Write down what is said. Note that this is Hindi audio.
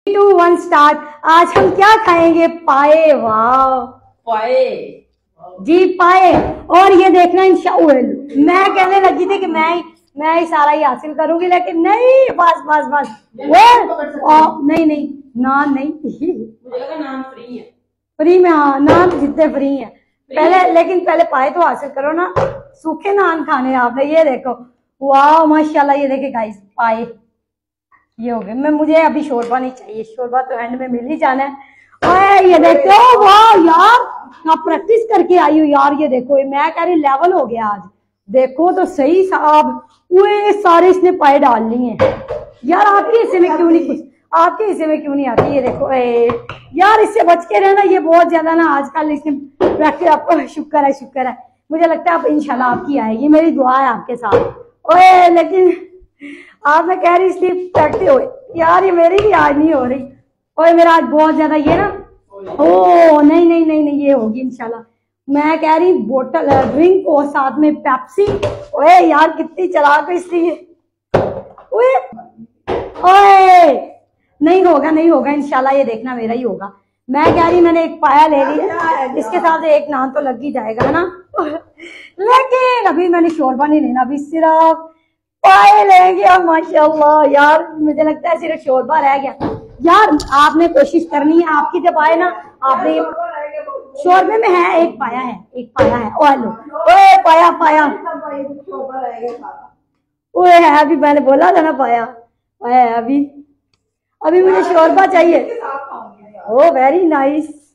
2 1 स्टार्ट। आज हम क्या खाएंगे? पाए। वाह, पाए जी पाए। और ये देखना इंशाअल्लाह, मैं कहने लगी थी कि मैं ही सारा ही हासिल करूंगी, लेकिन नहीं, बस बस बस वो नहीं नहीं, नान नहीं। मुझे लगा नाम फ्री है। फ्री में? हाँ, नान जितने फ्री हैं पहले, लेकिन पहले पाए तो हासिल करो ना। सूखे नान खाने आपने। ये देखो, वाह माशाल्लाह। ये देखे गाइस, पाए ये हो गए। मुझे अभी शोरबा नहीं चाहिए, शोरबा तो एंड में मिल ही जाना है। और ये देखो, वाह यार, आप प्रैक्टिस करके आई हो यार। ये देखो, मैं कह रही लेवल हो गया आज। देखो तो सही साहब, वो सारे इसने पाए डाल लिए हैं यार। आपके हिस्से में क्यों नहीं कुछ, आपके हिस्से में क्यों नहीं आती? ये देखो यार, इससे बच के रहना। ये बहुत ज्यादा ना आजकल इसने प्रैक्टिस। आपको शुक्र है, शुक्र है। मुझे लगता है आप इंशाल्लाह आपकी आएगी, मेरी दुआ है आपके साथ। ओए लेकिन आप, मैं कह रही इसलिए प्रैक्टिस हो यार। ये मेरी भी आज नहीं हो रही। और मेरा आज बहुत ज्यादा ये ना, ओ नहीं नहीं नहीं नहीं, ये होगी इंशाल्लाह। मैं कह रही बोतल ड्रिंक और साथ में पेप्सी। ओए यार, कितनी चालाक है इसलिए। ओए ओए, नहीं होगा, नहीं होगा इंशाल्लाह। ये देखना मेरा ही होगा। मैं कह रही, मैंने एक पाया ले लिया, इसके साथ एक नान तो लग ही जाएगा, है ना। लेकिन अभी मैंने शोरबा नहीं लेना, अभी सिर्फ पाए लेंगे। अब माशाल्लाह यार, मुझे लगता है सिर्फ शोरबा रह गया यार। आपने कोशिश करनी है, आपकी जब आए ना, आपने शोरबे में है, एक पाया है, एक पाया है। ओ लो, ओए पाया पाया, ओए है अभी, मैंने बोला था ना पाया पाया है अभी। अभी मुझे शोरबा चाहिए। Oh very nice.